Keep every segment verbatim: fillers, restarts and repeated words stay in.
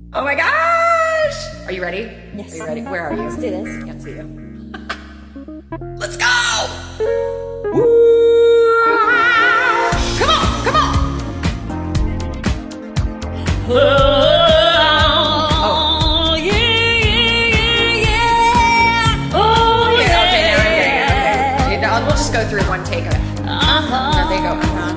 Oh my gosh! Are you ready? Yes. Are you ready? Where are you? Let's do this. Can't see you. Let's go! Woo! Come on, come on! Oh, Oh. yeah, yeah, yeah. Oh, Okay, yeah. okay, now, okay, okay. Okay, now we'll just go through one take of it. Uh-huh. There they go. Uh-huh.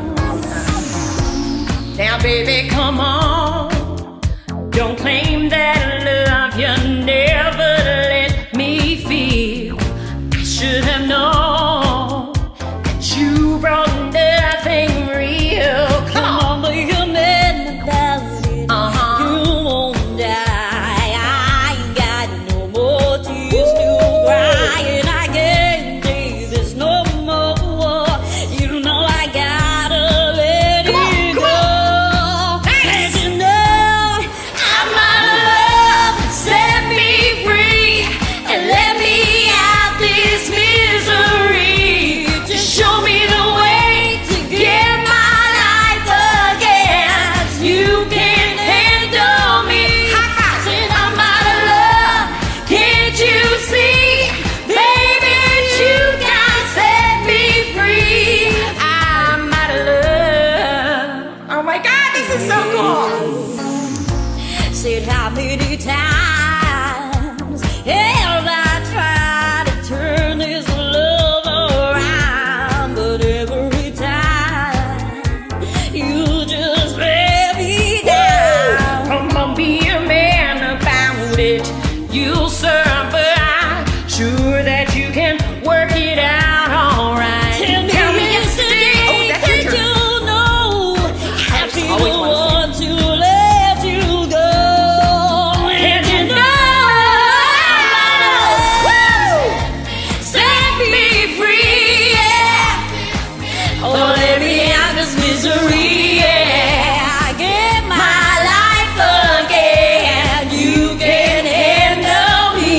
Now, baby, come on. Don't claim that love you never let me feel. I should have known that you brought nothing real. Come on, but you're mad about it. Uh-huh. You won't die. I ain't got no more tears to cry, and I can't take this no more. You know I gotta let Come on, it come go. on. Nice. And you know I'm out of love. Set me free and let me out this misery. Just show me the way to get my life again. You can handle me. Said I'm out of love. Can't you see, baby? You gotta set me free. I'm out of love. Oh my God, this is so cool! Said how many times have I tried to turn this love around, but every time you just let me down. Come on, be a man about it. You'll serve, but I'm sure that you can work it out alright. Tell me, Tell me yesterday, yesterday. Oh, that's your did turn. you know I'd be the always wanna one to let you go? And you know set me free, yeah. Oh, let me out this misery, yeah. Get my life again. You can handle me.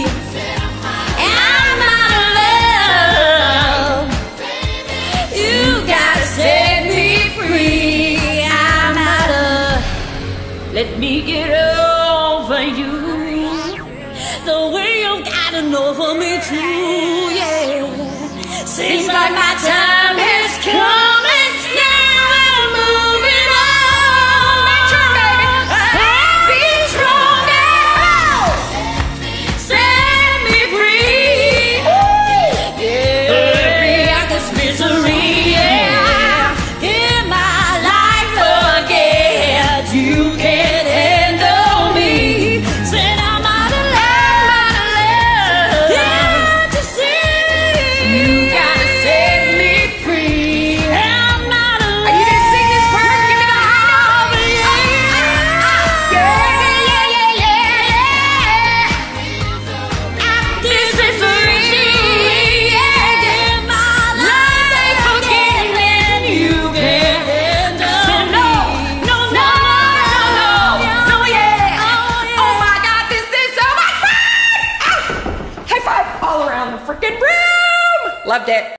I'm out of love. You gotta set me free. I'm out of. Let me get over you. The way you gotta know for me too, yeah. Seems like my time has come and now I'm moving on. My turn, baby. I'll be strong now. Set me free. Yeah. Let me out this misery, yeah. Get my life again. You can handle me. Said I'm out of love. Can't you see? You gotta set me free. I'm out of love. Are you gonna sing this part? Give me the high note. Yeah, yeah, yeah, yeah, yeah. This is free, yeah. Get my life again, and you can handle me. No, no, no, no, no, yeah. Oh my God, this is so much fun! Ah! High five all around the freaking room! Loved it.